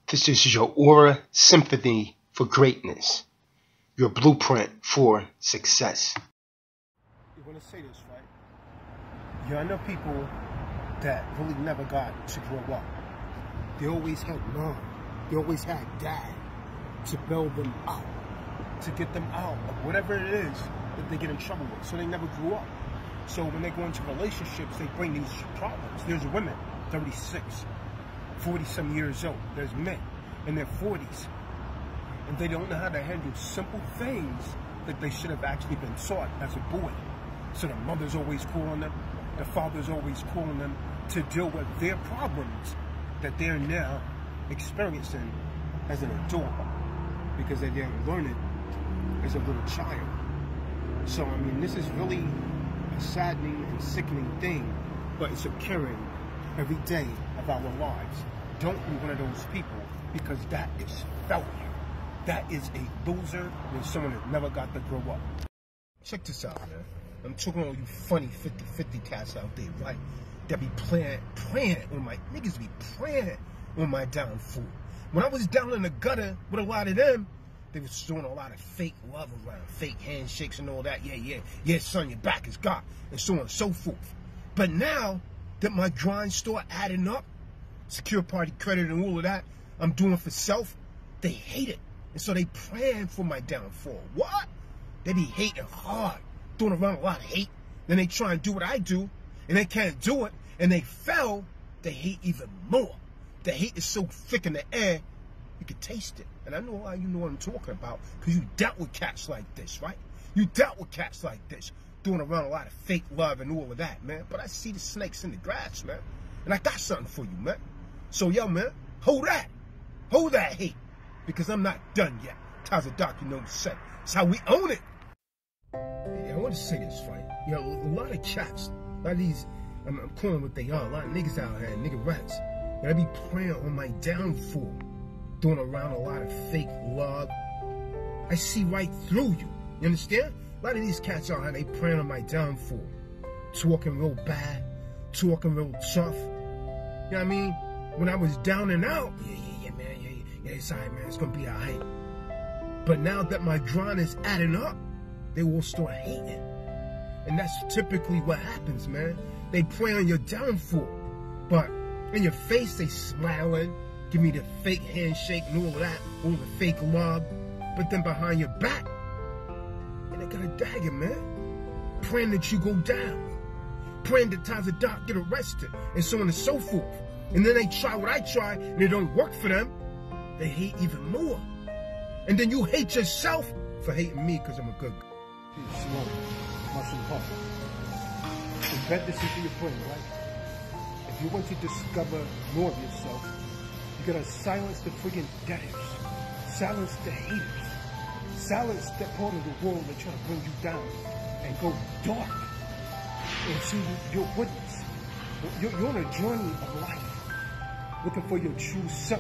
This is your aura symphony for greatness, your blueprint for success. You want to say this, right? Yeah, I know people that really never got to grow up. They always had mom. They always had dad to bail them out, to get them out of whatever it is that they get in trouble with. So they never grew up. So when they go into relationships, they bring these problems. There's women, 36, 40-some years old. There's men in their 40s. And they don't know how to handle simple things that they should have actually been taught as a boy. So the mother's always calling them, the father's always calling them to deal with their problems that they're now experiencing as an adult because they didn't learn it as a little child. So, I mean, this is really a saddening and sickening thing, but it's occurring every day of our lives. Don't be one of those people, because that is failure. That is a loser and someone that never got to grow up. Check this out, man. I'm talking to all you funny 50-50 cats out there, right? That be praying on my, niggas be praying on my downfall. When I was down in the gutter with a lot of them, they was doing a lot of fake love around, fake handshakes and all that. Yeah, son, your back is God, and so on and so forth. But now that my grind start adding up, secure party credit and all of that, I'm doing for self, they hate it. And so they praying for my downfall. What? They be hating hard, throwing around a lot of hate. Then they try and do what I do, and they can't do it, and they fell, they hate even more. The hate is so thick in the air, you can taste it. And I know why you know what I'm talking about, because you dealt with cats like this, right? You dealt with cats like this, throwing around a lot of fake love and all of that, man. But I see the snakes in the grass, man. And I got something for you, man. So, yo, man, hold that. Hold that hate, because I'm not done yet. Tazadaq, you know what I'm saying. It's how we own it. Yeah, I want to say this, right? You know, a lot of cats, a lot of these, I'm calling what they are, a lot of niggas out here, nigga rats. And I be praying on my downfall, throwing around a lot of fake love. I see right through you. You understand? A lot of these cats out here, they praying on my downfall. Talking real bad, talking real tough. You know what I mean? When I was down and out, yeah, man, yeah, it's all right, man, it's gonna be all right. But now that my grind is adding up, they will start hating. And that's typically what happens, man. They pray on your downfall, but in your face, they smiling, give me the fake handshake and all of that, all the fake love. But then behind your back, and they got a dagger, man. Praying that you go down. Praying that Tazadaq get arrested, and so on and so forth. And then they try what I try, and it don't work for them. They hate even more. And then you hate yourself for hating me because I'm a good guy. Slow, muscle puffin. Embed this into your brain, right? If you want to discover more of yourself, you gotta silence the friggin' debtors, silence the haters, silence that part of the world that try to bring you down, and go dark into your witness. You're on a journey of life, looking for your true self.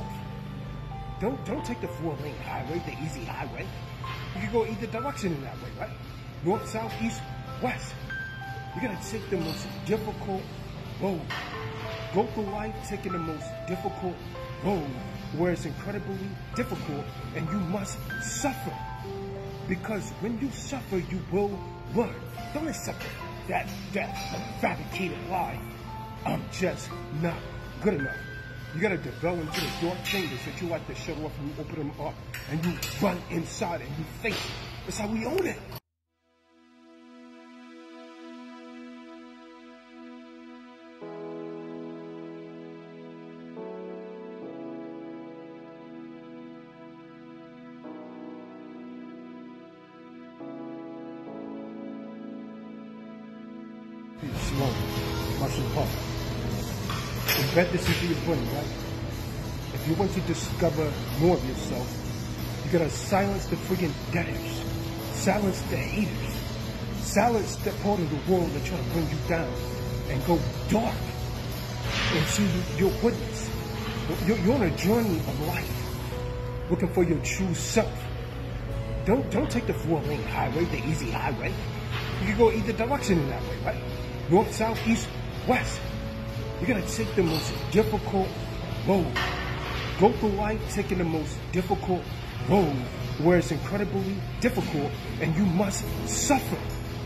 Don't take the 4-lane highway, the easy highway. You can go either direction in that way, right? North, south, east, west. You gotta take the most difficult road. Go through life taking the most difficult road, where it's incredibly difficult and you must suffer. Because when you suffer, you will learn. Don't accept that fabricated lie. I'm just not good enough. You gotta develop into the dark chambers that you like to shut off and you open them up and you run inside and you face it. That's how we own it. Slow, muscle puffin. Embed this into your brain, right? If you want to discover more of yourself, you gotta silence the friggin' debtors, silence the haters, silence that part of the world that try to bring you down, and go dark into your witness. You're on a journey of life, looking for your true self. Don't take the 4-lane highway, the easy highway. You can go either direction in that way, right? North, south, east, west. You gotta take the most difficult road, go through life taking the most difficult road where it's incredibly difficult and you must suffer.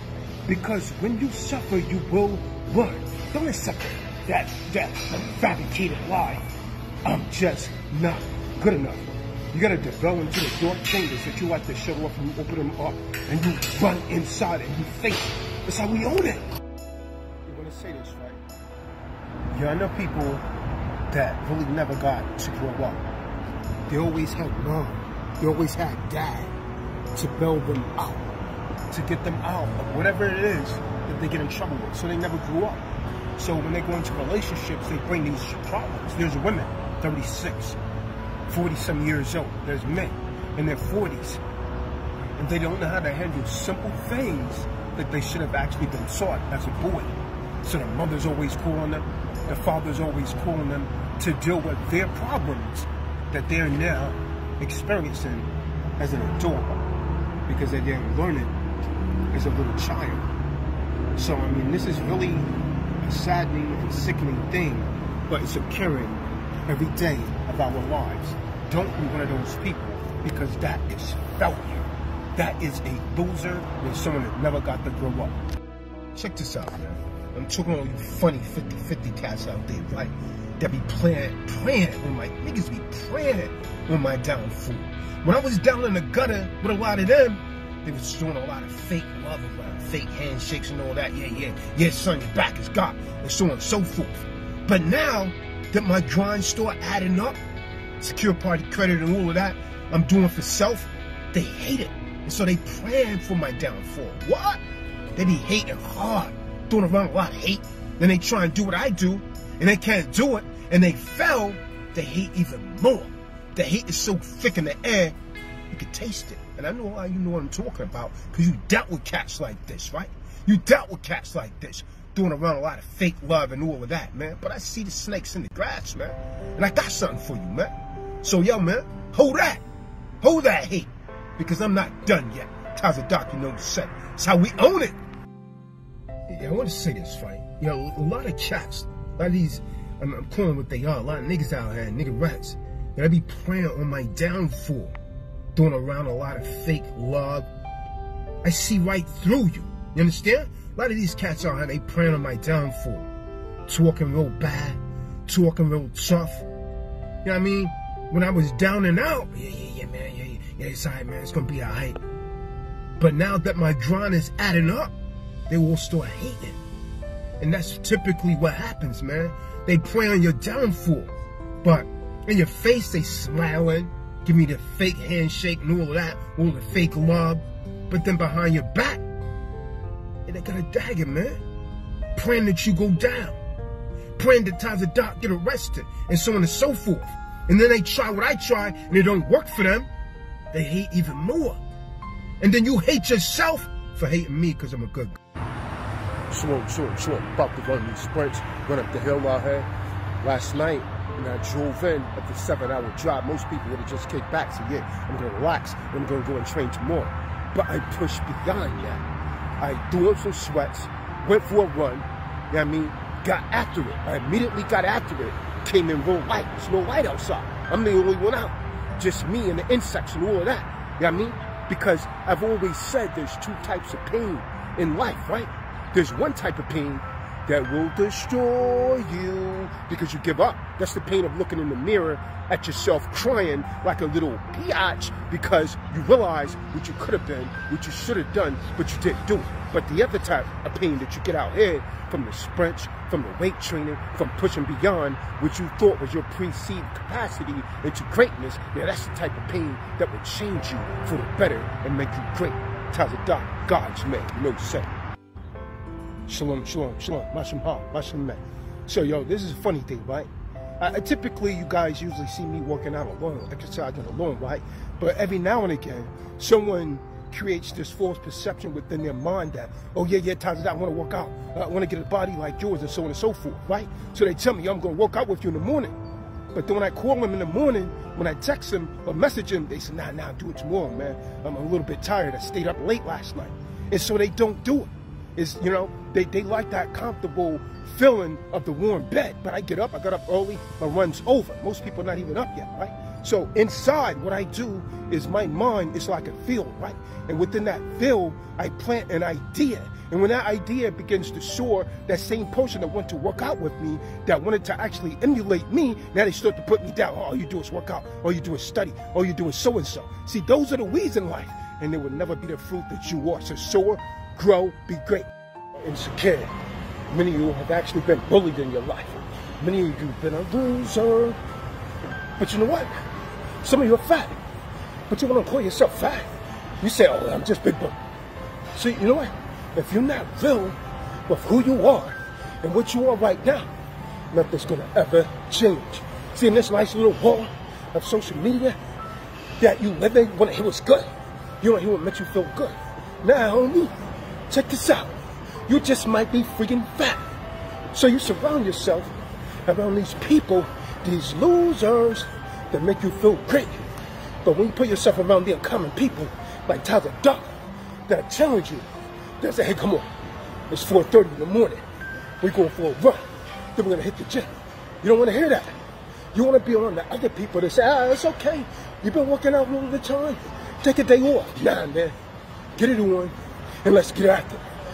Because when you suffer, you will learn. Don't accept that fabricated lie. I'm just not good enough. You gotta develop into the dark chambers that you like to shut off, and you open them up and you run inside and you think. That's how we own it. You wanna say this, right? Yeah, I know people that really never got to grow up. They always had mom. They always had dad to bail them out, to get them out of whatever it is that they get in trouble with. So they never grew up. So when they go into relationships, they bring these problems. There's women, 36, 40-some years old. There's men in their 40s. And they don't know how to handle simple things that they should have actually been taught as a boy. So the mother's always calling them, the father's always calling them to deal with their problems that they're now experiencing as an adult because they didn't learn it as a little child. So, I mean, this is really a saddening and sickening thing, but it's occurring every day of our lives. Don't be one of those people, because that is failure. That is a loser and someone that never got to grow up. Check this out, man. I'm talking about you funny 50-50 cats out there, right? That be praying on my, niggas be praying on my downfall. When I was down in the gutter with a lot of them, they was doing a lot of fake love around, fake handshakes and all that. Yeah, son, your back is God, and so on and so forth. But now that my grind started adding up, secure party credit and all of that, I'm doing for self, they hate it. And so they praying for my downfall. What? They be hating hard, throwing around a lot of hate. Then they try and do what I do, and they can't do it, and they fell, they hate even more. The hate is so thick in the air, you can taste it. And I know why you know what I'm talking about, because you dealt with cats like this, right? You dealt with cats like this, throwing around a lot of fake love and all of that, man. But I see the snakes in the grass, man. And I got something for you, man. So, yo, man, hold that hate, because I'm not done yet. Tazadaq, you know the set. It's how we own it. Yeah, I want to say this, right? You know, a lot of cats, a lot of these, I'm calling what they are, a lot of niggas out here, nigga rats, that I be praying on my downfall, throwing around a lot of fake love. I see right through you. You understand? A lot of these cats out here, they praying on my downfall, talking real bad, talking real tough. You know what I mean? When I was down and out, yeah, man, yeah, it's all right, man, it's gonna be all right. But now that my grind is adding up, they will start hating. And that's typically what happens, man. They pray on your downfall, but in your face they smiling, give me the fake handshake and all of that, all the fake love. But then behind your back, they got a dagger, man. Praying that you go down. Praying that Tazadaq get arrested, and so on and so forth. And then they try what I try, and it don't work for them. They hate even more. And then you hate yourself for hating me because I'm a good guy. Sure. About to run these sprints, run up the hill out here. Last night, when I drove in at the 7-hour drive, most people would have just kicked back. So yeah, I'm going to relax. I'm going to go and train tomorrow. But I pushed beyond that. I threw up some sweats, went for a run, you know what I mean? Got after it. I immediately got after it. Came in real light. There's no light outside. I'm the only one out. Just me and the insects and all of that. You know what I mean? Because I've always said there's two types of pain in life, right? There's one type of pain that will destroy you because you give up. That's the pain of looking in the mirror at yourself crying like a little biatch because you realize what you could have been, what you should have done, but you didn't do it. But the other type of pain that you get out here from the sprints, from the weight training, from pushing beyond what you thought was your perceived capacity into greatness, now that's the type of pain that will change you for the better and make you great. Tazadaq, God's man, you know what to say. Shalom, Mashem Ha, Mashem Man. So, yo, this is a funny thing, right? Typically, you guys usually see me working out alone, exercising alone, right? But every now and again, someone creates this false perception within their mind that, oh, yeah, Tazadaq, I want to work out. I want to get a body like yours and so on and so forth, right? So they tell me, I'm going to work out with you in the morning. But then when I call them in the morning, when I text them or message them, they say, nah, do it tomorrow, man. I'm a little bit tired. I stayed up late last night. And so they don't do it. is, you know, they like that comfortable feeling of the warm bed. But I got up early, my run's over. Most people are not even up yet, right? So inside, what I do is my mind is like a field, right? And within that field, I plant an idea. And when that idea begins to soar, that same person that wanted to work out with me, that wanted to actually emulate me, now they start to put me down. Oh, all you do is work out. All you do is study. All you do is so-and-so. See, those are the weeds in life. And they will never be the fruit that you are. So soar, grow, be great. Insecure. Many of you have actually been bullied in your life. Many of you have been a loser. But you know what? Some of you are fat. But you want to call yourself fat. You say, oh, I'm just big bone. See, you know what? If you're not real with who you are and what you are right now, nothing's going to ever change. See, in this nice little world of social media that you live in, you want to hear what's good. You want to hear what makes you feel good. Now, homie, check this out. You just might be freaking fat. So you surround yourself around these people, these losers that make you feel great. But when you put yourself around the uncommon people like Tazadaq that challenge you, they say, hey, come on, it's 4:30 in the morning. We're going for a run. Then we're going to hit the gym. You don't want to hear that. You want to be around the other people that say, it's okay. You've been working out all the time. Take a day off. Nah, man. Get it on, and let's get after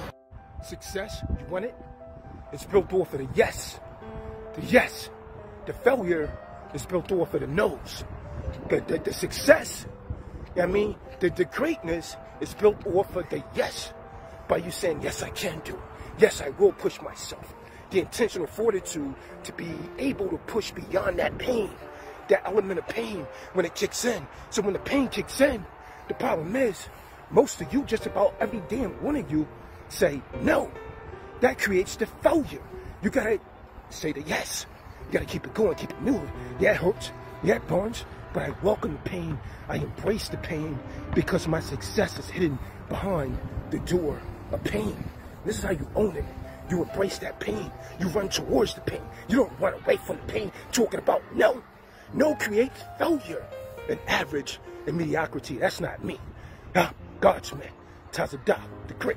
it. Success, you want it? It's built off of the yes. The yes. The failure is built off of the no's. The success, I mean, the greatness is built off of the yes. By you saying, yes, I can do it. Yes, I will push myself. The intentional fortitude to be able to push beyond that pain, that element of pain when it kicks in. So when the pain kicks in, the problem is, most of you, just about every damn one of you, say no. That creates the failure. You gotta say the yes. You gotta keep it going, keep it moving. Yeah, it hurts. Yeah, it burns. But I welcome the pain. I embrace the pain because my success is hidden behind the door of pain. This is how you own it. You embrace that pain. You run towards the pain. You don't run away from the pain talking about no. No creates failure and average and mediocrity. That's not me. God's man. Tazadaq, the great.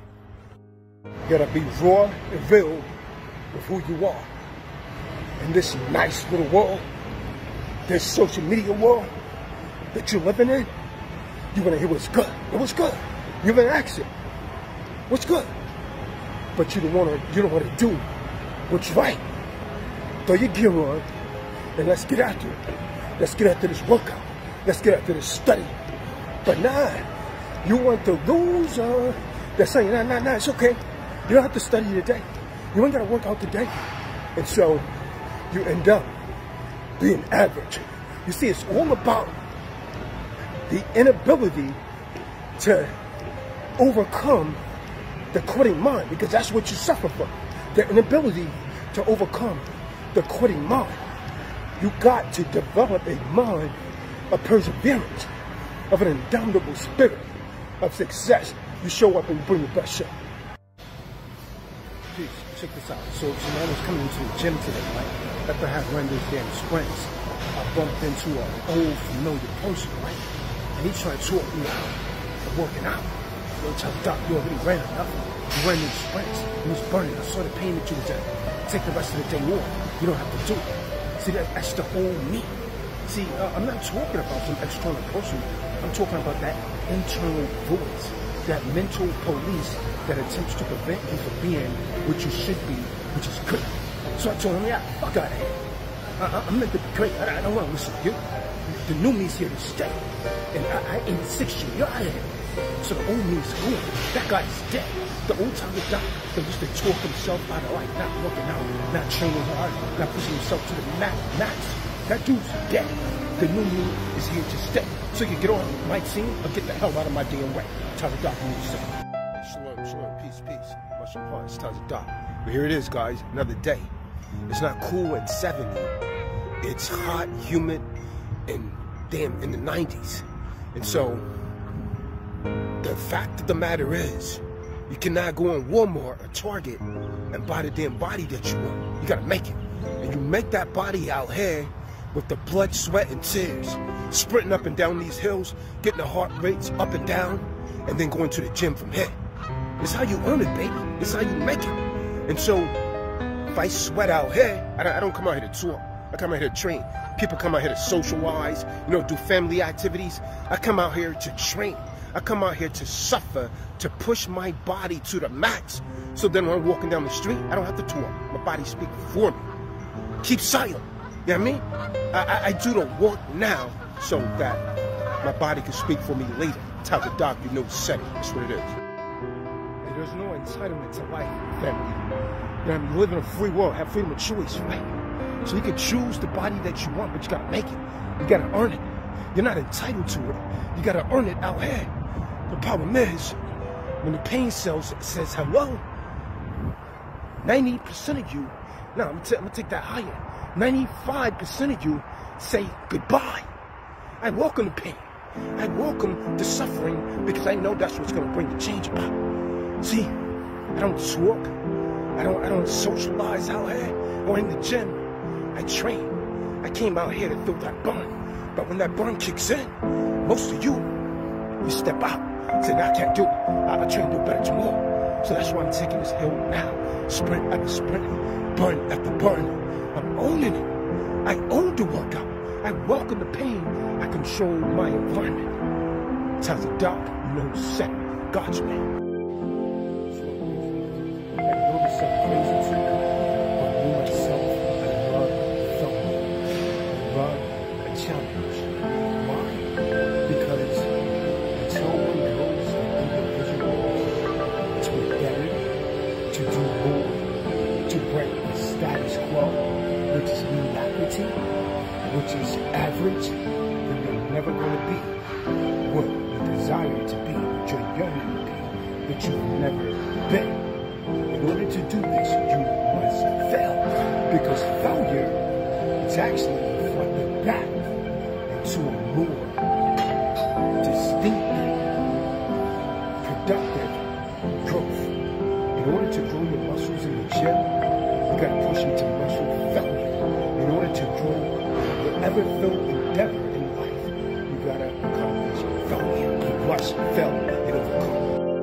You gotta be raw and real with who you are. In this nice little world, this social media world that you're living in, you wanna hear what's good. And what's good? You're gonna ask it. What's good? But you don't wanna do what's right. Throw your gear on and let's get after it. Let's get after this workout. Let's get after this study. But nah, you want the loser that's saying, nah, it's okay. You don't have to study today. You ain't gotta work out today. And so you end up being average. You see, it's all about the inability to overcome the quitting mind, because that's what you suffer from. The inability to overcome the quitting mind. You got to develop a mind of perseverance, of an indomitable spirit, of success. You show up and you bring your best show. Please, check this out. So I was coming into the gym today, right? After I had run those damn sprints, I bumped into an old familiar person, right? And he tried to talk me out of working out. Yo, Tazadaq, you already ran enough. You ran these sprints. You was burning. I saw the pain that you was in. Take the rest of the day off. You don't have to do it. See, that's the whole me. See, I'm not talking about some external person. I'm talking about that internal voice, that mental police that attempts to prevent you from being what you should be, which is good. So I told him, yeah, fuck out of here. I'm meant to be great. I don't want to listen to you. The new me's here to stay. And I ain't 6 years. You're out of here. So the old me's gone. That guy's dead. The old Tazadaq that used to talk himself out of life, not working out, not training hard, not pushing himself to the max. That dude's dead. The new me is here to stay. So you get on my team or get the hell out of my damn way. Tazadaq, you say. Shalom, peace. Mushroom hearts, Tazadaq. But here it is, guys, another day. It's not cool at 70. It's hot, humid, and damn in the 90s. And so, the fact of the matter is, you cannot go in Walmart or Target and buy the damn body that you want. You gotta make it. And you make that body out here with the blood, sweat, and tears, sprinting up and down these hills, getting the heart rates up and down, and then going to the gym from here. It's how you earn it, baby. It's how you make it. And so, if I sweat out here, I don't come out here to talk. I come out here to train. People come out here to socialize, do family activities. I come out here to train. I come out here to suffer, to push my body to the max. So then when I'm walking down the street, I don't have to talk. My body speaks for me. Keep silent. You know what I mean? I do the work now so that my body can speak for me later. Tazadaq, said it. That's what it is. And there's no entitlement to life, family. You live in a free world, have freedom of choice, right? So you can choose the body that you want, but you gotta make it. You gotta earn it. You're not entitled to it. You gotta earn it out here. The problem is, when the pain cells says hello, 90% of you, now I'm gonna take that higher. 95% of you say goodbye. I welcome the pain. I welcome the suffering because I know that's what's gonna bring the change about. See, I don't talk. I don't socialize out here or in the gym. I train. I came out here to feel that burn. But when that burn kicks in, most of you step out. Say, nah, I can't do it. I'll try to do better tomorrow. So that's why I'm taking this hill now. Sprint after sprint, burn after burn. I'm owning it. I own the workout. I welcome the pain. I control my environment. Tazadaq, said God's man. I know this sounds crazy to me, but me myself, I love something. I love a challenge. Why? Because until one goes individual to be better, to do more, to break the status quo, which is mediocrity, which is average, then you're never going to be what you desire to be, what you're yearning to be, but you've never been. In order to do this, you must fail, because failure is actually reflected back into a more distinct, productive growth. In order to grow your muscles in the gym, you gotta push into muscle failure. In order to grow whatever filled endeavor in life, you gotta accomplish failure. You must fail and overcome.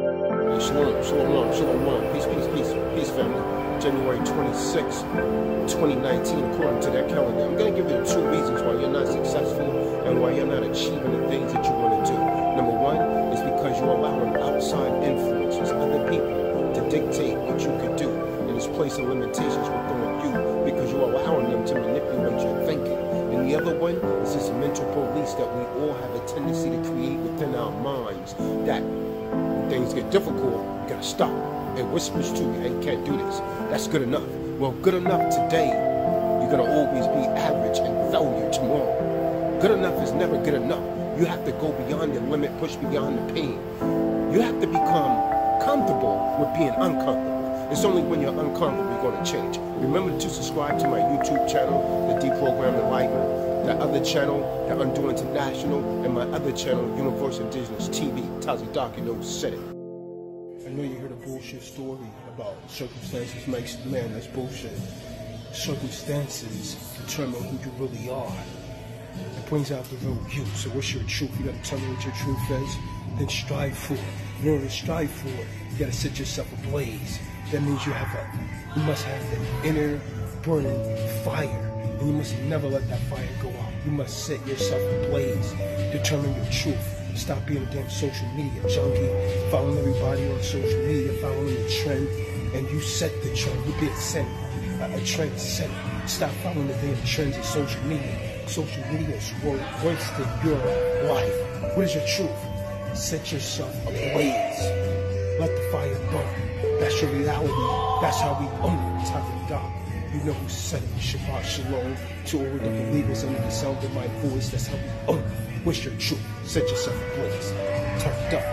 Shalom. Peace, family. January 26, 2019, according to that calendar. I'm going to give you the 2 reasons why you're not successful and why you're not achieving the things that you want to do. Number 1 is because you're allowing outside influences, other people, to dictate what you could do. And it's placing limitations within you because you're allowing them to manipulate your thinking. And the other one is this mental police that we all have a tendency to create within our minds that things get difficult, you gotta stop. It whispers to you, hey, you can't do this. That's good enough. Well, good enough today, you're gonna always be average and failure tomorrow. Good enough is never good enough. You have to go beyond your limit, push beyond the pain. You have to become comfortable with being uncomfortable. It's only when you're uncomfortable you're gonna change. Remember to subscribe to my YouTube channel, The Deprogrammed Enlightenment, that other channel, The Undo International, and my other channel, Universal Indigenous TV. Tazadaq, said it. I know you heard a bullshit story about circumstances makes the man. That's bullshit. Circumstances determine who you really are. It brings out the real you. So what's your truth? You gotta tell me what your truth is, then strive for it. In order to strive for it, you gotta set yourself ablaze. That means you must have the inner burning fire. And you must never let that fire go out. You must set yourself ablaze. Determine your truth. Stop being a damn social media junkie, following everybody on social media, following the trend, and you set the trend. You be a trend setter. Stop following the damn trends of social media. Social media is worse than your life. What is your truth? Set yourself ablaze. Let the fire burn. That's your reality. That's how we own it. Tazadaq. You know who said it. Shabbat Shalom to all the believers under the sound of my voice. That's how we own it. What's your truth? Set yourself ablaze. Tazadaq,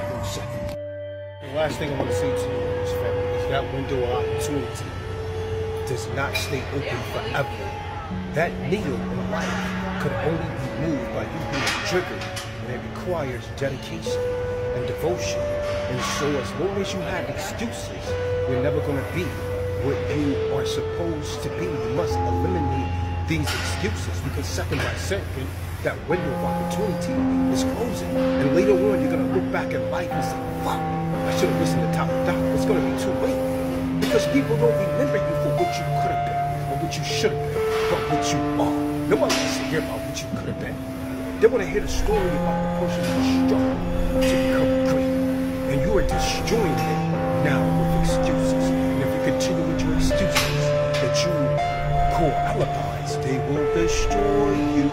The last thing I want to say to you is, family, is that window of opportunity does not stay open forever. That needle in life could only be moved by you being triggered, and it requires dedication and devotion. And so as long as you have excuses, you're never going to be what you are supposed to be. You must eliminate these excuses, because second by second, that window of opportunity is closing. And later on, you're going to look back at life and say, fuck, I should have listened to Tazadaq. It's going to be too late. Because people don't remember you for what you could have been, or what you should have been, but what you are. Nobody wants to hear about what you could have been. They want to hear the story about the person who struggled to become great. And you are destroying it now with excuses. And if you continue with your excuses that you call alibis, they will destroy you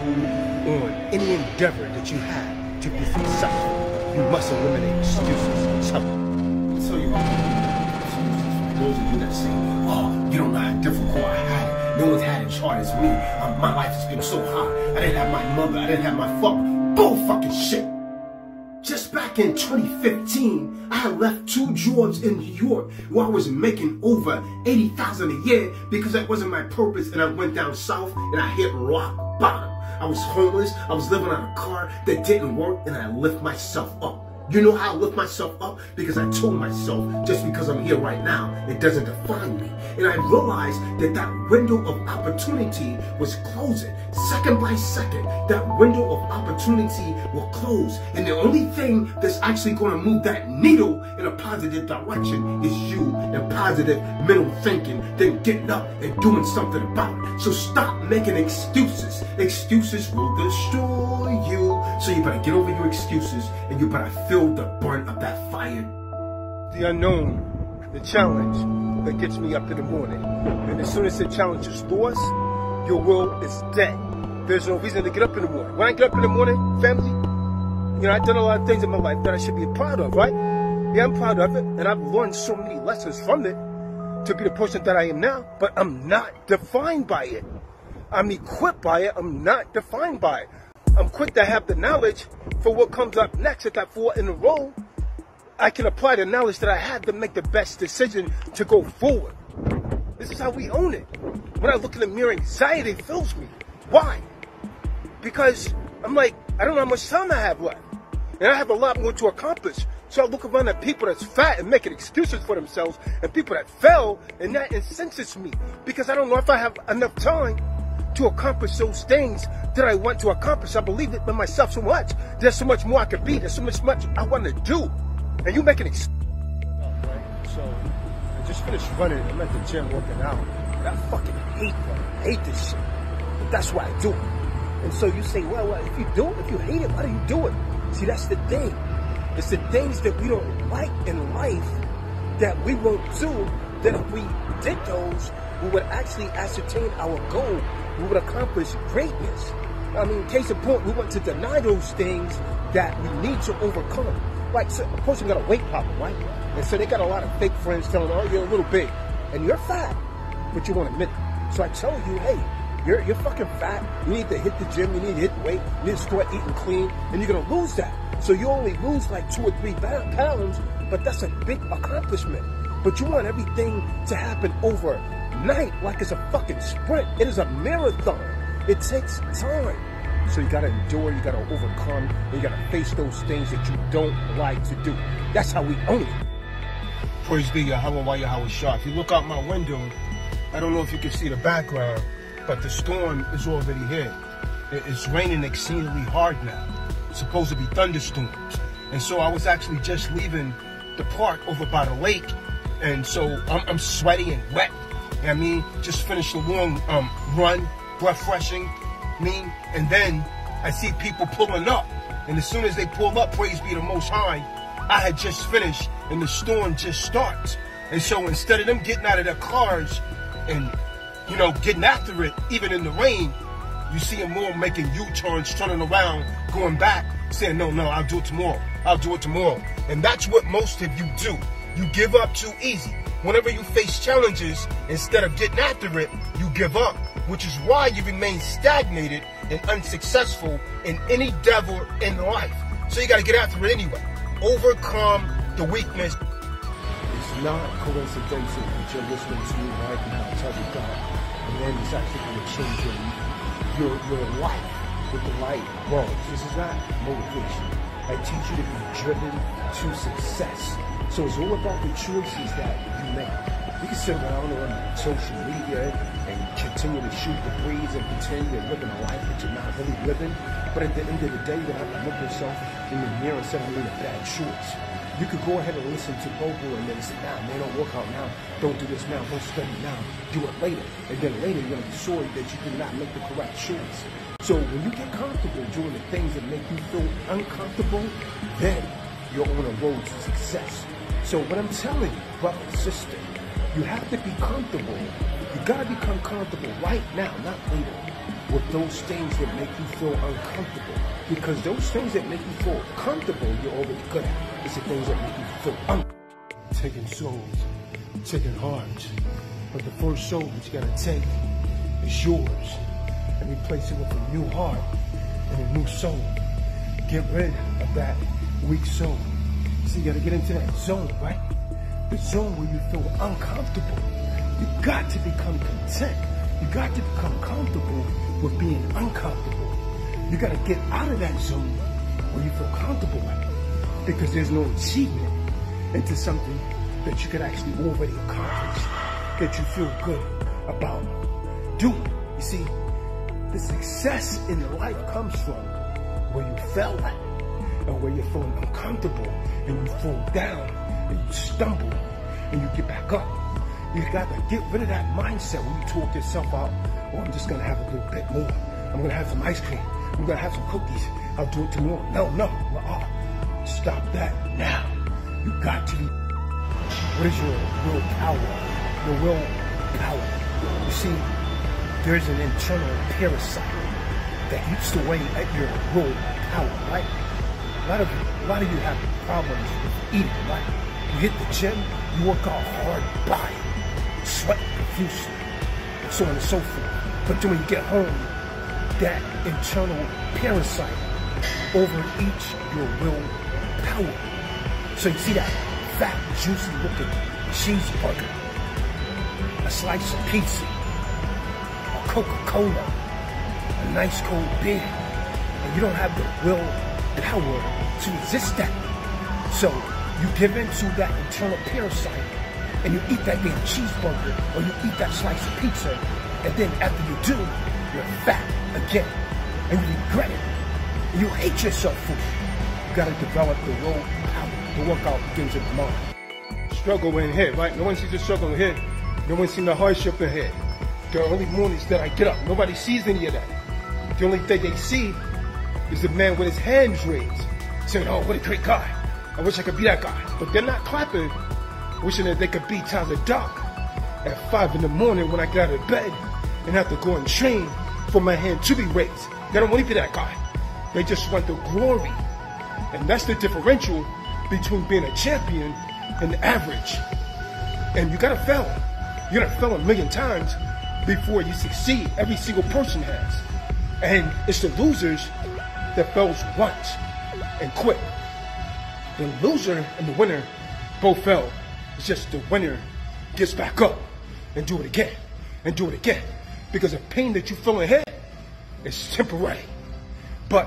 on any endeavor that you have to be successful. You must eliminate excuses. So, I'll tell you all excuses for those of you that say, oh, you don't know how difficult I had it. No one's had it as hard as me. My life has been so hard. I didn't have my mother. I didn't have my father. Bull fucking shit. Just back in 2015, I had left 2 jobs in New York where I was making over $80,000 a year because that wasn't my purpose, and I went down south and I hit rock bottom. I was homeless, I was living on a car that didn't work, and I lift myself up. You know how I lift myself up? Because I told myself, just because I'm here right now, it doesn't define me. And I realized that that window of opportunity was closing. Second by second, that window of opportunity will close. And the only thing that's actually going to move that needle in a positive direction is you and positive mental thinking, then getting up and doing something about it. So stop making excuses. Excuses will destroy you. So you better get over your excuses, and you better feel the burn of that fire. The unknown, the challenge that gets me up in the morning. And as soon as the challenge is lost, your will is dead. There's no reason to get up in the morning. When I get up in the morning, family, you know, I've done a lot of things in my life that I should be proud of, right? Yeah, I'm proud of it, and I've learned so many lessons from it to be the person that I am now, but I'm not defined by it. I'm equipped by it, I'm not defined by it. I'm quick to have the knowledge for what comes up next. If I fall in a row, I can apply the knowledge that I have to make the best decision to go forward. This is how we own it. When I look in the mirror, anxiety fills me. Why? Because I'm like, I don't know how much time I have left. And I have a lot more to accomplish. So I look around at people that's fat and making excuses for themselves, and people that fail, and that incenses me. Because I don't know if I have enough time to accomplish those things that I want to accomplish. I believe it in myself so much. There's so much more I could be. There's so much I want to do. And you make an excuse. Right? So I just finished running. I'm at the gym working out. And I fucking hate running. I hate this shit. But that's why I do it. And so you say, well, if you do it, if you hate it, why do you do it? See, that's the thing. It's the things that we don't like in life that we won't do, that if we did those, we would actually ascertain our goal. We would accomplish greatness. I mean, case in point, we want to deny those things that we need to overcome. Like, so a person got a weight problem, right? And so they got a lot of fake friends telling them, oh, you're a little big. And you're fat, but you won't admit it. So I tell you, hey, you're fucking fat. You need to hit the gym. You need to hit the weight. You need to start eating clean. And you're going to lose that. So you only lose like 2 or 3 pounds, but that's a big accomplishment. But you want everything to happen overnight like it's a fucking sprint. It is a marathon. It takes time. So you got to endure, you got to overcome, and you got to face those things that you don't like to do. That's how we own it. Praise be Yahweh Shah. If you look out my window, I don't know if you can see the background, but the storm is already here. It's raining exceedingly hard now. It's supposed to be thunderstorms. And so I was actually just leaving the park over by the lake, and so I'm sweaty and wet. I mean, just finished a long run, refreshing, and then I see people pulling up. And as soon as they pull up, praise be the Most High, I had just finished, and the storm just starts. And so instead of them getting out of their cars and, you know, getting after it, even in the rain, you see them all making U-turns, turning around, going back, saying, no, I'll do it tomorrow. I'll do it tomorrow. And that's what most of you do. You give up too easy. Whenever you face challenges, instead of getting after it, you give up, which is why you remain stagnated and unsuccessful in any endeavor in life. So you got to get after it anyway. Overcome the weakness. It's not coincidental that you're listening to me right now, Tazadaq, and then it's actually going to change your life with the right words. This is not motivation. I teach you to be driven to success. So it's all about the choices that you make. You can sit around on social media and continue to shoot the breeze and pretend you're living a life that you're not really living. But at the end of the day, you have to look yourself in the mirror and say, I made a bad choice. You could go ahead and listen to Bobo and then say, nah, man, don't work out now. Don't do this now. Don't study now. Do it later. And then later you're going to be sorry that you did not make the correct choice. So when you get comfortable doing the things that make you feel uncomfortable, then you're on a road to success. So what I'm telling you, brother and sister, you have to be comfortable. You got to become comfortable right now, not later, with those things that make you feel uncomfortable. Because those things that make you feel comfortable, you're already good at. It's the things that make you feel uncomfortable. Taking souls, taking hearts. But the first soul that you got to take is yours. And replace it with a new heart and a new soul. Get rid of that weak soul. So you got to get into that zone, right? The zone where you feel uncomfortable. You got to become content. You got to become comfortable with being uncomfortable. You got to get out of that zone where you feel comfortable with. Because there's no achievement into something that you could actually already accomplish, that you feel good about doing. You see, the success in life comes from where you fell at, and where you're feeling uncomfortable, and you fall down, and you stumble, and you get back up. You got to get rid of that mindset where you talk yourself out, oh, I'm just going to have a little bit more. I'm going to have some ice cream. I'm going to have some cookies. I'll do it tomorrow. No. Stop that now. You got to. What is your will power? Your will power. You see, there's an internal parasite that eats away at your will power, right? A lot of you have problems with eating, right? You hit the gym, you work out hard body, sweat profusely, so on and so forth. But then when you get home, that internal parasite overeats your will power. So you see that fat, juicy looking cheeseburger, a slice of pizza, a Coca-Cola, a nice cold beer, and you don't have the will power to resist that. So you give in to that internal parasite and you eat that damn cheeseburger or you eat that slice of pizza, and then after you do, you're fat again and you regret it and you hate yourself for it. You gotta develop the will power. The workout begins in the mind. Struggle in here, right? No one sees the struggle in here. No one sees the hardship in here. The early mornings that I get up, nobody sees any of that. The only thing they see is the man with his hands raised, saying, oh, what a great guy. I wish I could be that guy. But they're not clapping, wishing that they could be Tazadaq at 5 in the morning when I get out of bed and have to go and train for my hand to be raised. They don't want to be that guy. They just want the glory. And that's the differential between being a champion and the average. And you gotta fail. You gotta fail 1,000,000 times before you succeed. Every single person has. And it's the losers that fails once and quit. The loser and the winner both fell. It's just the winner gets back up and do it again and do it again. Because the pain that you feel ahead is temporary. But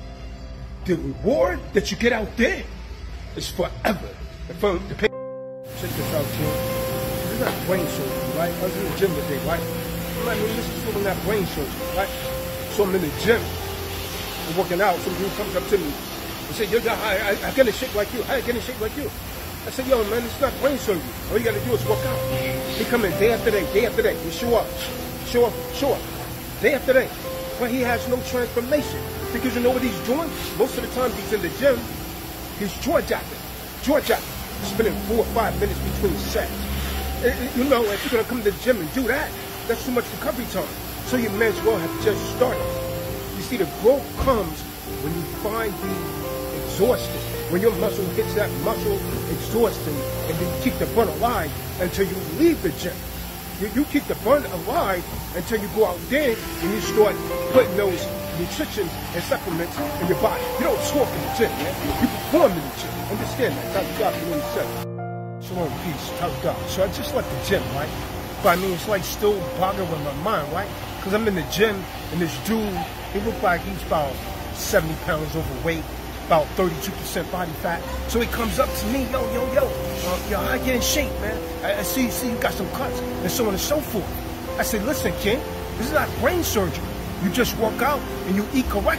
the reward that you get out there is forever. The pain. Check this out, Jim. This is not brain surgery, right? I was in the gym today, right? I'm not even listening to that brain surgery, right? So I'm in the gym. I'm working out. Some dude comes up to me and said, yo, I get in shape like you. I get in shape like you. I said, yo, man, it's not brain surgery. All you got to do is work out. He come in day after day, day after day. You show up, show up, show up. Day after day. But he has no transformation. Because you know what he's doing? Most of the time he's in the gym, he's jaw jacking. Spending 4 or 5 minutes between sets. You know, if you're going to come to the gym and do that, that's too much recovery time. So you may as well have just started. You see, the growth comes when you find the exhausted. When your muscle hits that muscle exhausting, and then you keep the burn alive until you leave the gym. You keep the burn alive until you go out there and you start putting those nutrition and supplements in your body. You don't talk in the gym, man. You perform in the gym. Understand that. Tazadaq Shah Bey. Shalom, peace. Tazadaq. So I just left the gym, right? But I mean, it's like still boggling my mind, right? Because I'm in the gym and this dude, he looked like he's about 70 pounds overweight, about 32% body fat. So he comes up to me, yo, how you get in shape, man? I see you got some cuts, and so on and so forth. I said, listen, King, this is not brain surgery. You just work out and you eat correctly.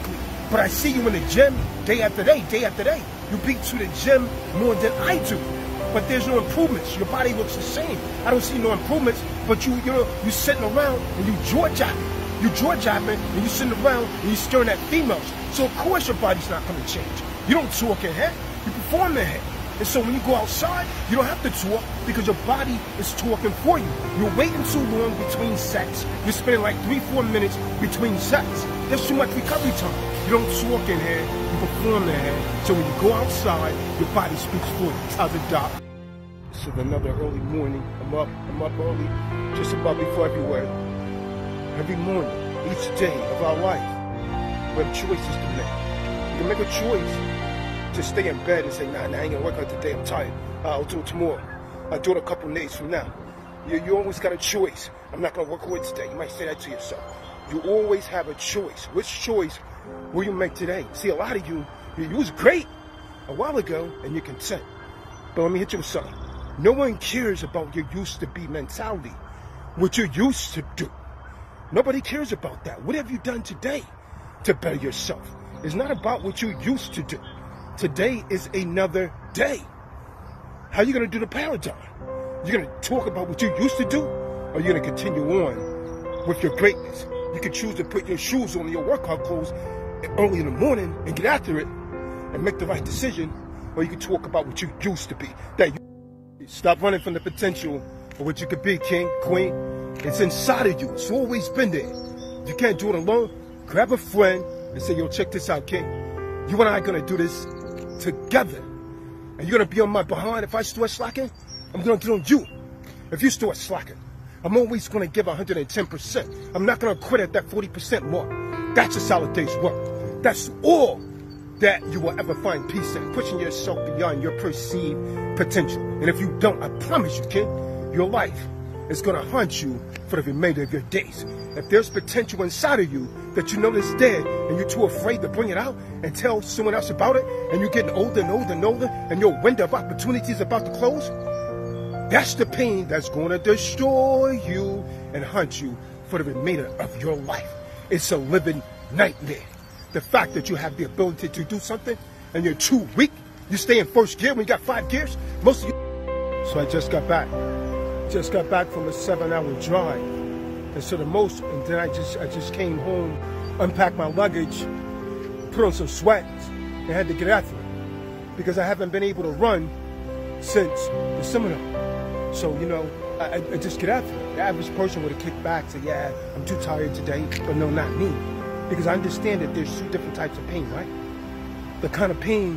But I see you in the gym day after day, day after day. You beat to the gym more than I do. But there's no improvements. Your body looks the same. I don't see no improvements, but you sitting around and you jaw jabbing. You jaw jabbing and you sitting around and you staring at females. So of course your body's not going to change. You don't talk in head, you perform in head. And so when you go outside, you don't have to talk because your body is talking for you. You're waiting too long between sets. You're spending like 3-4 minutes between sets. There's too much recovery time. You don't talk in here, you perform in here. So when you go outside, your body speaks for you. Tazadaq. This is another early morning. I'm up early, just about before February. Every morning, each day of our life, we have choices to make. You can make a choice to stay in bed and say, nah, I ain't gonna work out today, I'm tired. I'll do it tomorrow. I'll do it a couple of days from now. You always got a choice. I'm not gonna work hard today. You might say that to yourself. You always have a choice. Which choice will you make today? See, a lot of you was great a while ago and you're content. But let me hit you with something. No one cares about your used to be mentality, what you used to do. Nobody cares about that. What have you done today to better yourself? It's not about what you used to do. Today is another day. How are you going to do the paradigm? You're going to talk about what you used to do, or you're going to continue on with your greatness? You can choose to put your shoes on, your workout clothes early in the morning and get after it and make the right decision, or you can talk about what you used to be. Stop running from the potential of what you could be, king, queen. It's inside of you. It's always been there. You can't do it alone. Grab a friend and say, yo, check this out, king. You and I are going to do this together. And you're going to be on my behind. If I start slacking, I'm going to get on you. If you start slacking, I'm always going to give 110%. I'm not going to quit at that 40% mark. That's a solid day's work. That's all that you will ever find peace in, pushing yourself beyond your perceived potential. And if you don't, I promise you, kid, your life is going to haunt you for the remainder of your days. If there's potential inside of you that you know is dead and you're too afraid to bring it out and tell someone else about it, and you're getting older and older and older and your window of opportunity is about to close, that's the pain that's going to destroy you and haunt you for the remainder of your life. It's a living nightmare. The fact that you have the ability to do something and you're too weak, you stay in first gear when you got 5 gears, most of you. So I just got back. Just got back from a 7-hour drive. And so and then I just came home, unpacked my luggage, put on some sweats, and had to get after it. Because I haven't been able to run since the seminar. So, I just get after it. The average person would have kicked back and say, yeah, I'm too tired today, but no, not me. Because I understand that there's 2 different types of pain, right? The kind of pain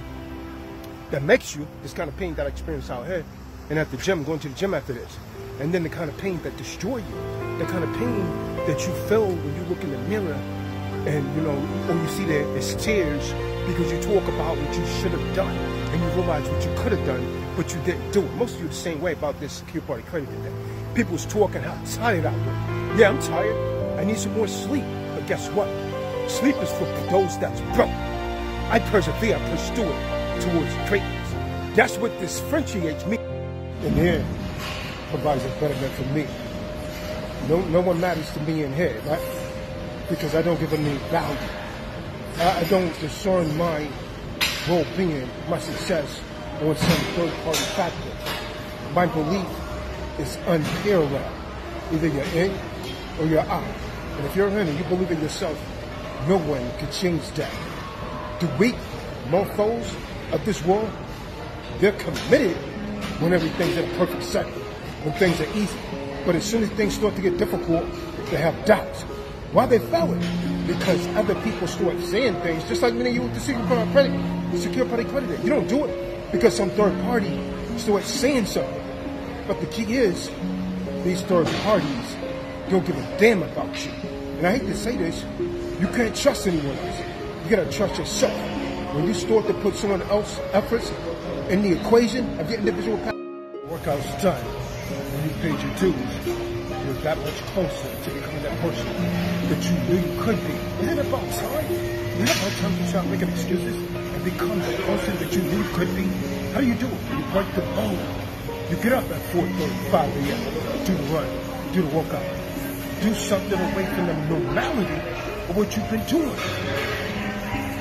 that makes you, this kind of pain that I experience out here, and at the gym, going to the gym after this. And then the kind of pain that destroys you. The kind of pain that you feel when you look in the mirror and, all you see there is tears because you talk about what you should have done and you realize what you could have done, but you didn't do it. Most of you the same way about this secure party credit today. People was talking how tired I was. Yeah, I'm tired. I need some more sleep. But guess what? Sleep is for those that's broke. I persevere, I push through it towards greatness. That's what differentiates me. And here provides a betterment for me. No one matters to me in here, right? Because I don't give them any value. I don't discern my well-being, my success, on some third-party factor. My belief is unparalleled. Either you're in or you're out. And if you're in and you believe in yourself, no one can change that. The weak mofos of this world, they're committed when everything's in a perfect cycle, when things are easy. But as soon as things start to get difficult, they have doubts. Why they failing? Because other people start saying things, just like many of you with the secure party credit. You don't do it because some third party starts saying something. But the key is, these third parties don't give a damn about you. And I hate to say this, you can't trust anyone else. You gotta trust yourself. When you start to put someone else's efforts in the equation of your individual power, workout's done. When you paid your dues, you're that much closer to becoming that person that you really could be. Isn't it about time? Isn't it about time to stop making excuses and become the person that you really could be? How do you do it? You break the bone. You get up at 4:30, 5 a.m., do the run, do the workout. Do something away from the normality of what you've been doing.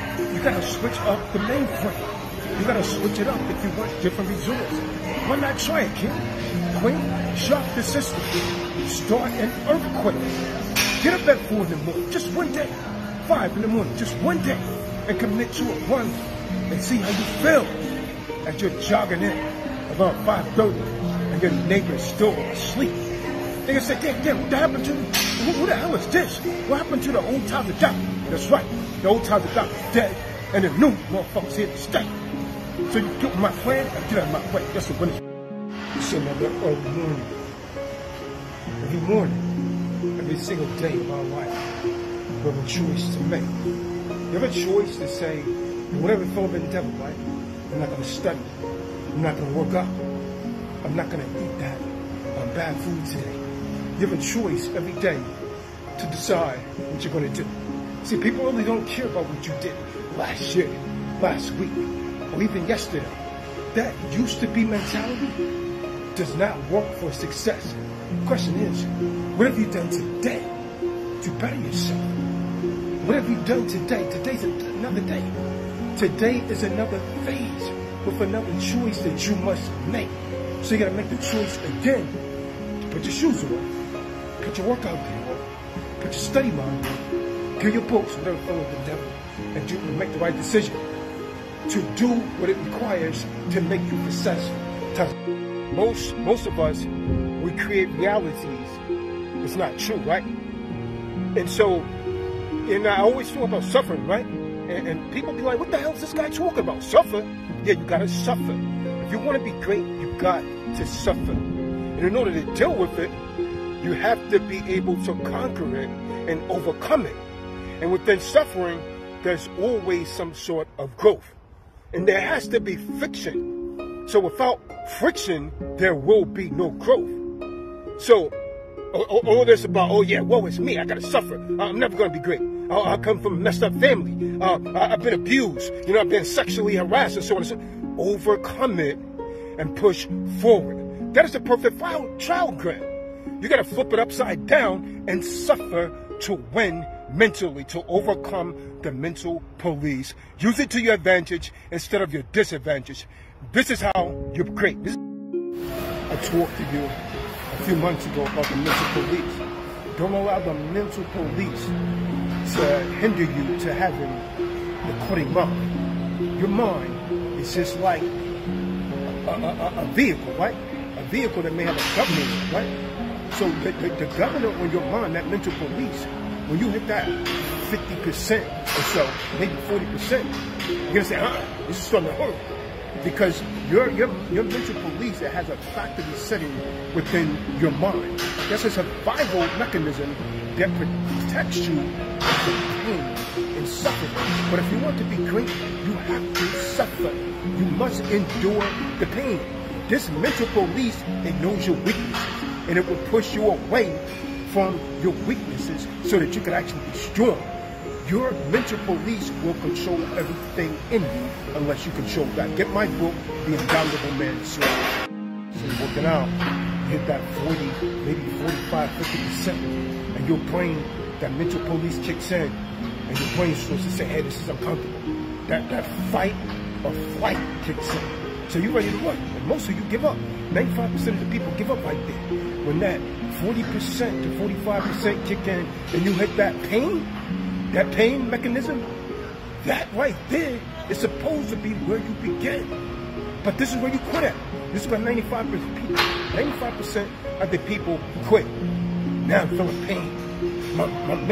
gotta switch up the mainframe. You gotta switch it up if you want different results. Why not try it, kid? Queen, shock the system. Start an earthquake. Get up at 4 in the morning, just one day. 5 in the morning, just one day. And commit to a run and see how you feel as you're jogging in about 5:30 and your neighbor's still asleep. They say, damn, what happened to who the hell is this? What happened to the old Tazadaq? That's right, the old Tazadaq is dead and the new motherfucker's here to stay. So you get my plan and get out of my way. That's the winner. So another early morning. Every morning, every single day of our life, we have a choice to make. You have a choice to say, whatever fell in the devil, right? I'm not going to study. I'm not going to work out. I'm not going to eat that bad food today. You have a choice every day to decide what you're going to do. See, people really don't care about what you did last year, last week, or even yesterday. That used to be mentality does not work for success. The question is, what have you done today to better yourself? What have you done today? Today's another day. Today is another phase with another choice that you must make. So you gotta make the choice again. Put your shoes on, put your workout gear on, put your study mind on, get your books, whatever fell with the devil, and make the right decision to do what it requires to make you successful. Most of us, we create realities. It's not true, right? And so, and I always talk about suffering, right? And people be like, what the hell is this guy talking about? Suffer? Yeah, you gotta suffer. If you want to be great, you got to suffer. And in order to deal with it, you have to be able to conquer it and overcome it. And within suffering, there's always some sort of growth. And there has to be friction. So without friction, there will be no growth. So all this about, oh yeah, woe is me, I gotta suffer. I'm never gonna be great. I come from a messed up family. I've been abused. You know, I've been sexually harassed and so on and so on. Overcome it and push forward. That is the perfect trial ground. You gotta flip it upside down and suffer to win mentally, to overcome the mental police. Use it to your advantage instead of your disadvantage. This is how you're great. I talked to you a few months ago about the mental police. Don't allow the mental police to hinder you to having the cutting mind. Your mind is just like a vehicle, right? A vehicle that may have a governor, right? So the governor on your mind, that mental police, when you hit that 50% or so, maybe 40%, you're gonna say, this is starting to hurt. Because your mental police that has a factory setting within your mind. That's a survival mechanism that protects you from pain and suffering. But if you want to be great, you have to suffer. You must endure the pain. This mental police, it knows your weaknesses, and it will push you away from your weaknesses so that you can actually be strong. Your mental police will control everything in you unless you control that. Get my book, The Indomitable Man's Soul. So you're working out, you hit that 40, maybe 45, 50%, and your brain, that mental police kicks in, and your brain starts to say, hey, this is uncomfortable. That fight or flight kicks in. So you're ready to run. And most of you give up. 95% of the people give up right there. When that 40% to 45% kick in, and you hit that pain mechanism, that right there is supposed to be where you begin. But this is where you quit at. This is where 95% of the people quit. Now I'm feeling pain. My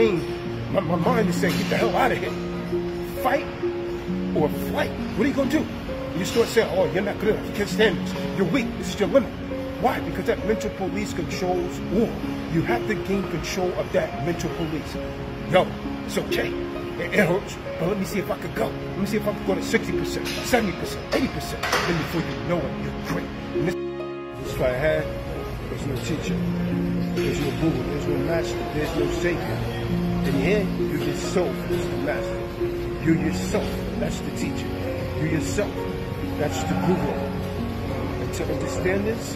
mind is saying, get the hell out of here. Fight or flight. What are you going to do? You start saying, oh, you're not good enough. You can't stand this. You're weak. This is your limit. Why? Because that mental police controls all. You have to gain control of that mental police. Yo, it's okay. It hurts, but let me see if I could go. Let me see if I could go to 60%, 70%, 80%. Then before you know it, you're great. And this is what I had. There's no teacher. There's no guru. There's no master. There's no savior. In here, you yourself is the master. You yourself, that's the teacher. You yourself, that's the guru. And to understand this,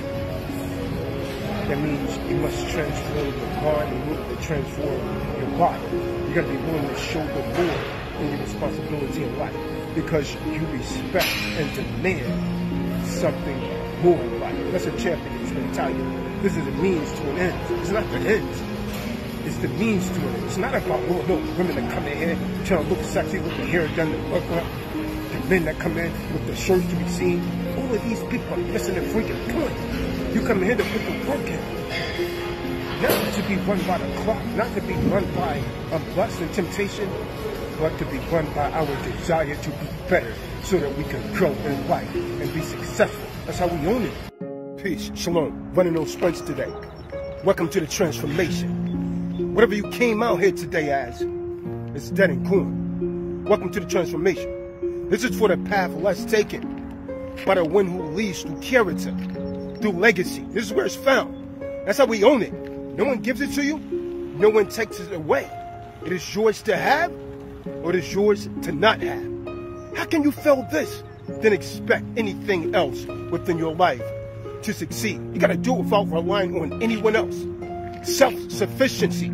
that means you must transform your mind and transform your body. You gotta be willing to show the Lord in your responsibility in life because you respect and demand something more in life. That's a champion is going to tell you. This is a means to an end. It's not the end. It's the means to it. It's not about no women that come in here trying to look sexy with the hair done, the look up. The men that come in with the shirts to be seen. All of these people are missing and freaking point. You come in here to put the work in. Not to be run by the clock, not to be run by lust and temptation, but to be run by our desire to be better so that we can grow in life and be successful. That's how we own it. Peace, shalom, running those sprints today. Welcome to the transformation. Whatever you came out here today as, it's dead and gone. Welcome to the transformation. This is for the path less taken by the one who leads through character, through legacy. This is where it's found. That's how we own it. No one gives it to you. No one takes it away. It is yours to have, or it is yours to not have. How can you fail this, then expect anything else within your life to succeed? You got to do it without relying on anyone else. Self-sufficiency.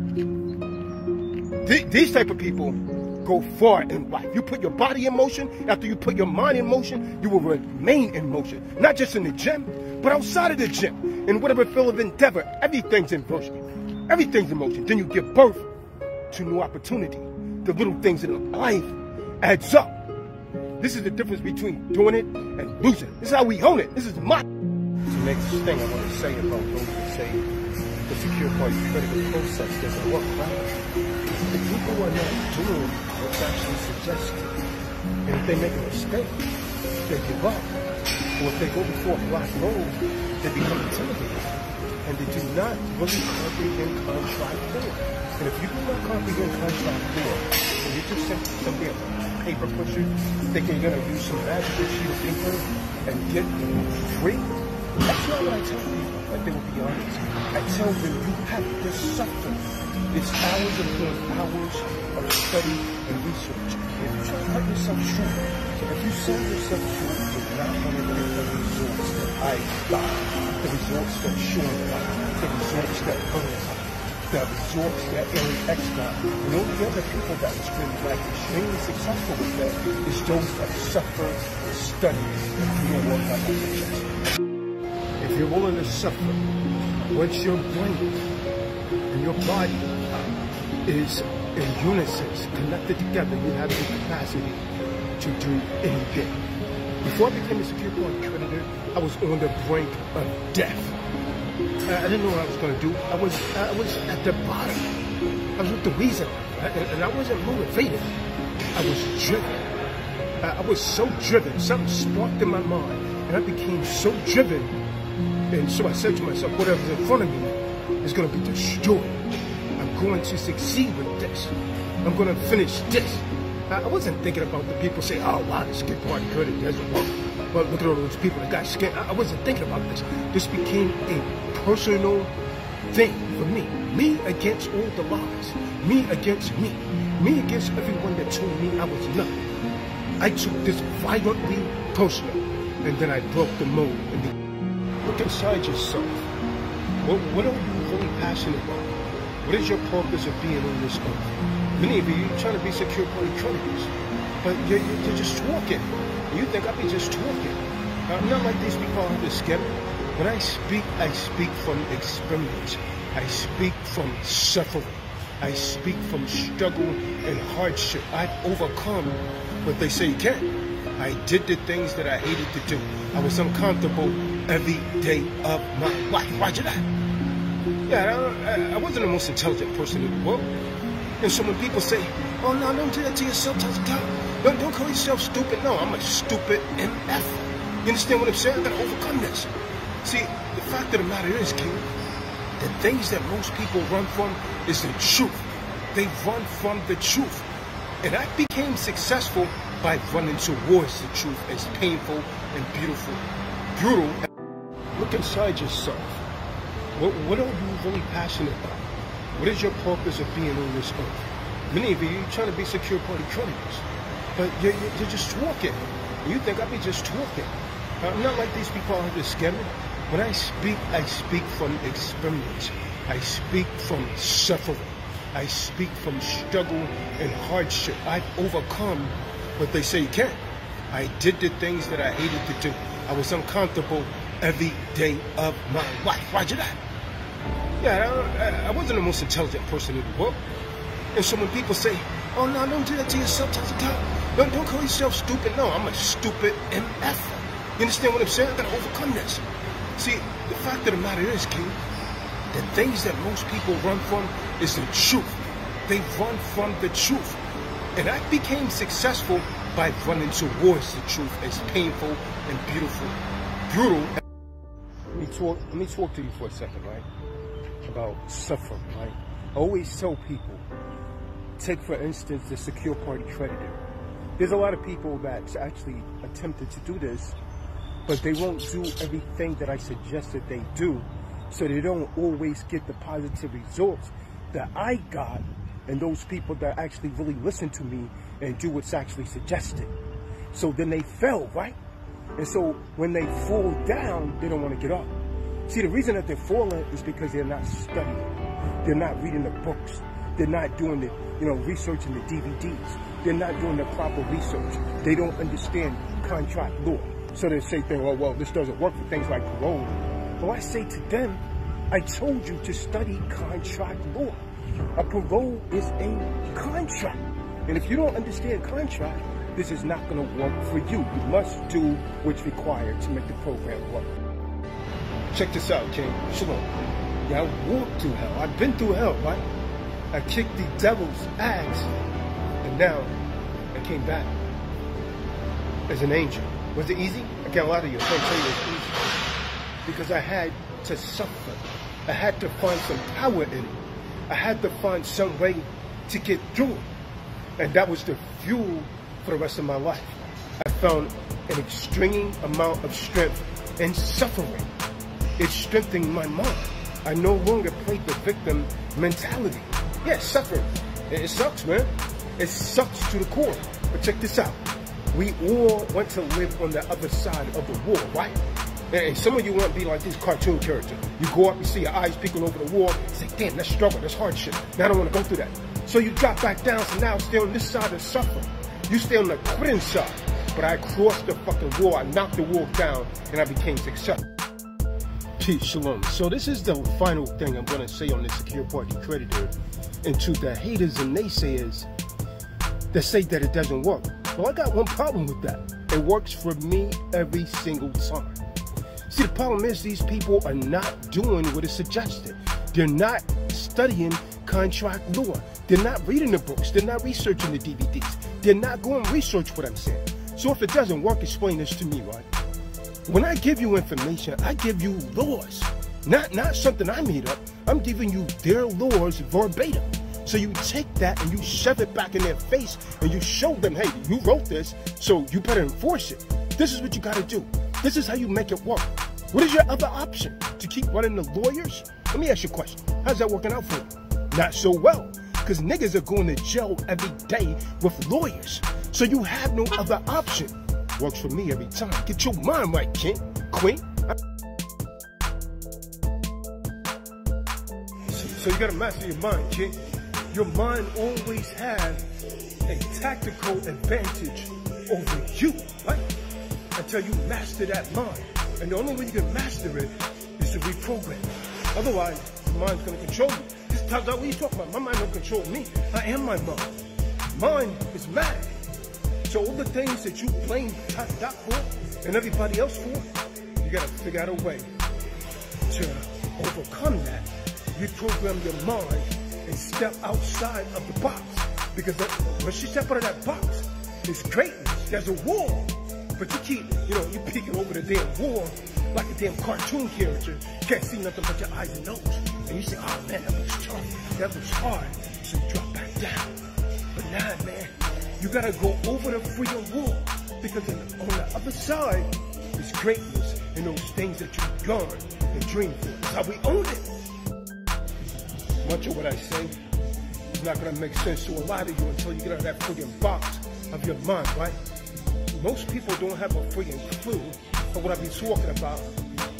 These type of people go far in life. You put your body in motion. After you put your mind in motion, you will remain in motion. Not just in the gym, but outside of the gym. In whatever field of endeavor, everything's in motion. Everything's in motion. Then you give birth to new opportunity. The little things in life adds up. This is the difference between doing it and losing. This is how we own it. This is my... The next thing I want to say about those who say the secure party critical process doesn't work, right? The people are not doing what's actually suggested. And if they make a mistake, they give up. Or if they go before a black road, they become intimidated. And they do not really comprehend contract law. And if you do not comprehend contract law, and you're just simply a paper pusher, thinking you're going to use some magical sheet of paper and get free, that's not what I tell people. Like, they will be honest. I tell them you have to suffer. It's hours upon hours of study and research. If you try to cut yourself short, if you sell yourself short, you're not going to get the results that I got, the results that Sean got, the results that Ernest got, the results that Aaron X got. And all the other people that was really like extremely successful with that is those that suffer, study, and do not work on that success. If you're willing to suffer, once your brain and your body is in unison, connected together, you have the capacity to do anything. Before I became a secure party creditor, I was on the brink of death. I didn't know what I was going to do. I was at the bottom. I was with the reason, and I wasn't motivated. I was driven. I was so driven. Something sparked in my mind, and I became so driven. And so I said to myself, whatever's in front of me is going to be destroyed. I'm going to succeed with this. I'm going to finish this. I wasn't thinking about the people saying, oh, wow, this secure party creditor doesn't work. Well, look at all those people that got scared. I wasn't thinking about this. This became a personal thing for me. Me against all the lies. Me against me. Me against everyone that told me I was nothing. I took this violently personal. And then I broke the mold. Look inside yourself. What are you really passionate about? What is your purpose of being on this earth? Many of you, you're trying to be secure party creditors, but you're just talking. You think I'll be just talking. I'm not like these people out there scared. When I speak from experience. I speak from suffering. I speak from struggle and hardship. I've overcome what they say you can't. I did the things that I hated to do. I was uncomfortable every day of my life. Why'd you that? Yeah, I wasn't the most intelligent person in the world. And so when people say, oh, no, don't do that to yourself, Tazadaq. Don't call yourself stupid. No, I'm a stupid MF. You understand what I'm saying? I gotta overcome this. See, the fact of the matter is, King, the things that most people run from is the truth. They run from the truth. And I became successful by running towards the truth, as painful and brutal. Look inside yourself. What are you really passionate about? What is your purpose of being on this earth? Many of you, you're trying to be secure party creditors, but you're just talking. You think I'll be just talking. I'm not like these people out there scared. When I speak from experience. I speak from suffering. I speak from struggle and hardship. I've overcome what they say you can't. I did the things that I hated to do. I was uncomfortable every day of my life. Roger that. Yeah, I wasn't the most intelligent person in the world. And so when people say, oh no, don't do that to yourself, Tazadaq. Don't call yourself stupid. No, I'm a stupid MF. You understand what I'm saying? I gotta overcome this. See, the fact of the matter is, King, the things that most people run from is the truth. They run from the truth. And I became successful by running towards the truth, as painful and brutal. Let me talk to you for a second, right? About suffering, right? I always tell people, take for instance the secure party creditor. There's a lot of people that's actually attempted to do this, but they won't do everything that I suggested they do, so they don't always get the positive results that I got, and those people that actually really listen to me and do what's actually suggested. So then they fail, right? And so when they fall down, they don't want to get up. See, the reason that they're falling is because they're not studying. They're not reading the books. They're not doing the, researching the DVDs. They're not doing the proper research. They don't understand contract law. So they say things, oh, well, this doesn't work for things like parole. Well, I say to them, I told you to study contract law. A parole is a contract. And if you don't understand contract, this is not going to work for you. You must do what's required to make the program work. Check this out, King. Shalom. Yeah, I walked through hell. I've been through hell, right? I kicked the devil's ass, and now I came back as an angel. Was it easy? I can't lie to you. I can't tell you it's easy. Because I had to suffer. I had to find some power in it. I had to find some way to get through it. And that was the fuel for the rest of my life. I found an extreme amount of strength in suffering. It strengthened my mind. I no longer played the victim mentality. Yeah, suffering. It sucks, man. It sucks to the core. But check this out. We all want to live on the other side of the wall, right? And some of you want to be like this cartoon character. You go up, you see your eyes peeking over the wall. You say, damn, that's struggle, that's hardship. Now I don't want to go through that. So you drop back down, so now stay on this side of suffering. You stay on the quitting side. But I crossed the fucking wall. I knocked the wall down, and I became successful. Peace, shalom. So this is the final thing I'm going to say on this secure party creditor, and to the haters and naysayers that say that it doesn't work. Well, I got one problem with that. It works for me every single time. See, the problem is these people are not doing what is suggested. They're not studying contract law. They're not reading the books. They're not researching the DVDs. They're not going to research what I'm saying. So if it doesn't work, explain this to me, right? When I give you information, I give you laws. Not something I made up. I'm giving you their laws verbatim. So you take that and you shove it back in their face and you show them, hey, you wrote this, so you better enforce it. This is what you got to do. This is how you make it work. What is your other option? To keep running the lawyers? Let me ask you a question. How's that working out for you? Not so well, because niggas are going to jail every day with lawyers. So you have no other option. Works for me every time. Get your mind right, king, queen. So you got to master your mind, king. Your mind always has a tactical advantage over you, right? Until you master that mind. And the only way you can master it is to reprogram. Otherwise, the mind's going to control you. This tells out what you talking about. My mind don't control me. I am my mind. Mine is mad. So all the things that you blame Tazadaq for and everybody else for, you got to figure out a way to overcome that. Reprogram your mind and step outside of the box. Because once you step out of that box, there's greatness. There's a wall. But you keep, you're peeking over the damn wall like a damn cartoon character. You can't see nothing but your eyes and nose. And you say, oh man, that looks tough. That looks hard. So you drop back down. But nah, man, you gotta go over the freaking wall. Because on the other side is greatness and those things that you yearn and dream for. That's how we own it. Much of what I say is not gonna make sense to a lot of you until you get out of that freaking box of your mind, right? Most people don't have a freaking clue of what I be talking about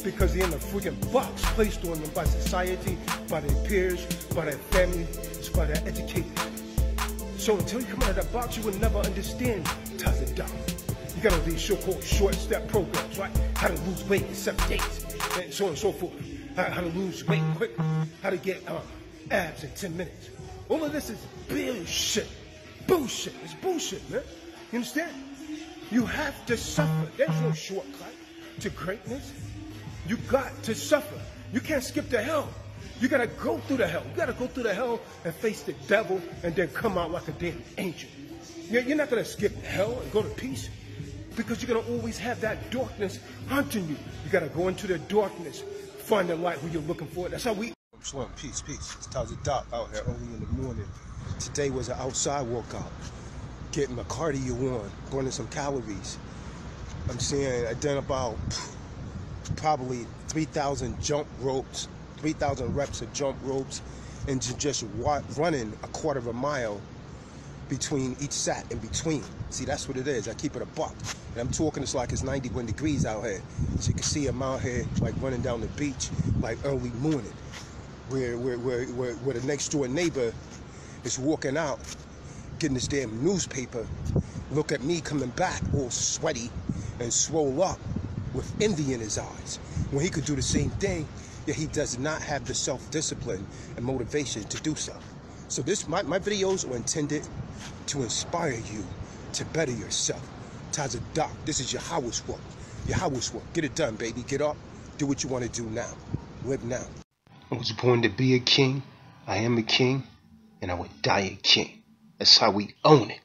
because they're in a freaking box placed on them by society, by their peers, by their family, by their educators. So until you come out of that box, you will never understand Tazadaq. You got all these so-called short step programs, right? How to lose weight in 7 days, and so on and so forth. How to lose weight quick, how to get abs in 10 minutes. All of this is bullshit. Bullshit. It's bullshit, man. You understand? You have to suffer. There's no shortcut to greatness. You got to suffer. You can't skip the hell. You gotta go through the hell. You gotta go through the hell and face the devil and then come out like a damn angel. You're not gonna skip hell and go to peace, because you're gonna always have that darkness hunting you. You gotta go into the darkness, find the light where you're looking for it. That's how we. Shalom, peace. It's Tazadaq out here early in the morning. Today was an outside workout, getting my cardio on, burning some calories. I'm saying I done about probably 3,000 jump ropes, 3,000 reps of jump ropes, and just running a quarter of a mile between each set in between. See, that's what it is. I keep it a buck. And I'm talking, it's like it's 91 degrees out here. So you can see I'm out here like running down the beach like early morning, where the next door neighbor is walking out, getting this damn newspaper, look at me coming back all sweaty and swole up with envy in his eyes, when he could do the same thing, yet he does not have the self-discipline and motivation to do so. So my videos are intended to inspire you to better yourself. Tazadaq, this is your house work. Your house work. Get it done, baby. Get up. Do what you want to do now. Live now. I was born to be a king. I am a king. And I would die a king. That's how we own it.